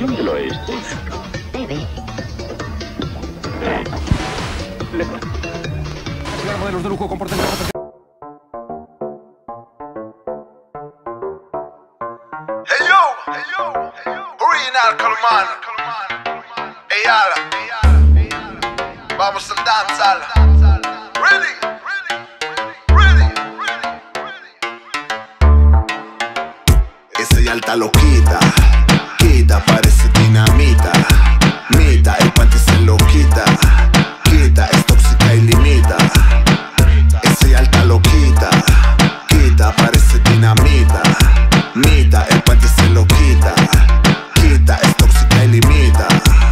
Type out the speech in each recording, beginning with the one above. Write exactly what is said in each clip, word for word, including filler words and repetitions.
División del Oeste. Bebé. Le... Modelos de lujo con porcentaje. Hey yo, hey yo, hey yo. Original Calman. Hey Ala. Vamos al danzal. Ready, ready, ready, ready. Esa ya alta lo quita, quita, parece dinamita. Mita, el panty se lo quita, quita, es tóxica y limita. Ese alta lo quita, quita, parece dinamita. Mita, el panty se lo quita, quita, es tóxica y limita.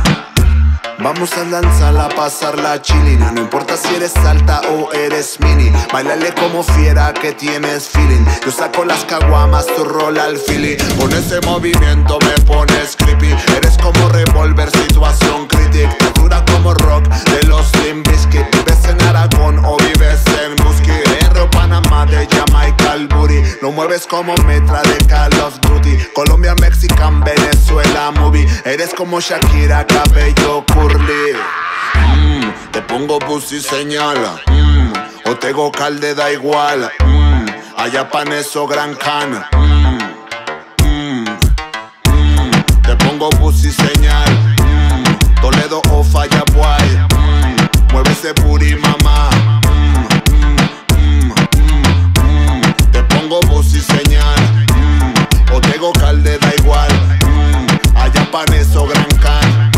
Vamos a lanzarla, a pasarla chilling. No importa si eres alta o eres mini, bailale como fiera que tienes feeling. Yo saco las caguamas, tu rola al fili. Con ese movimiento me pones creepy. Eres como revólver, situación crítica. Dura como rock de los Limp Bizkit. Vives en Aragón o vives en Musqui. Perro Panamá de Jamaica al booty. Lo mueves como metra de Call of Duty. Colombia, Mexican, Venezuela movie. Eres como Shakira, cabello curly. Mm, te pongo pussy señala. Mm, o tengo calde, da igual. Mm, allá paneso gran cana. Mm, mm, mm, te pongo pussy señal. Mm, Toledo o Falla Boy. Mm, mueve ese booty mamá. Mm, mm, mm, mm, mm, te pongo pussy señal. Mm, o tengo calde, da igual. Mm, allá paneso gran cana.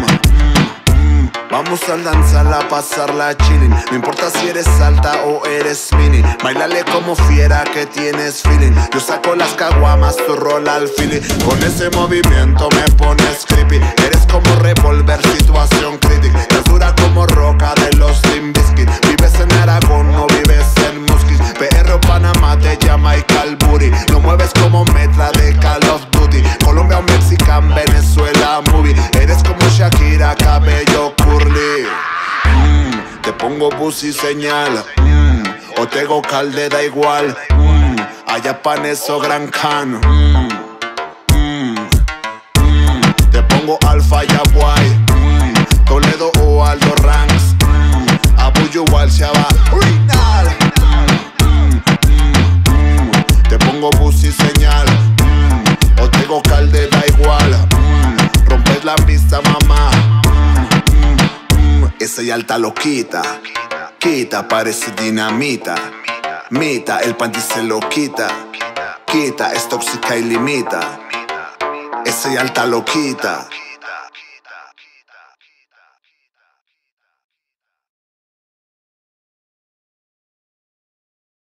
Vamos a danzarla, a pasarla chilling. No importa si eres alta o eres mini, bailale como fiera que tienes feeling. Yo saco las caguamas, tu rola al fili. Con ese movimiento me pones creepy. Eres como revólver, situación crítica. Eres dura como roca de los Limp Bizkit. Vives en Aragón, no vives en Musquis. P R o Panamá de Jamaica al booty. Lo mueves como metra de Call of Duty. Colombia o Mexican, Venezuela movie. Eres como Shakira, cabello curly. Mm, te pongo pussy señal. Mm, o tengo calde, da igual. Mm, allá paneso gran can. Mm, mm, mm, te pongo Alfa y Aguay. Mm, Toledo o Aldo Ranks. Mm, Abuyo igual se va. Original. Mm, mm, mm, te pongo pussy señal. Mm, o tengo calde, da igual. Mm, rompes la pista mamá. Esa y alta lo quita, quita, parece dinamita. Mita, el panty se lo quita, quita, es tóxica y limita. Esa y alta lo quita.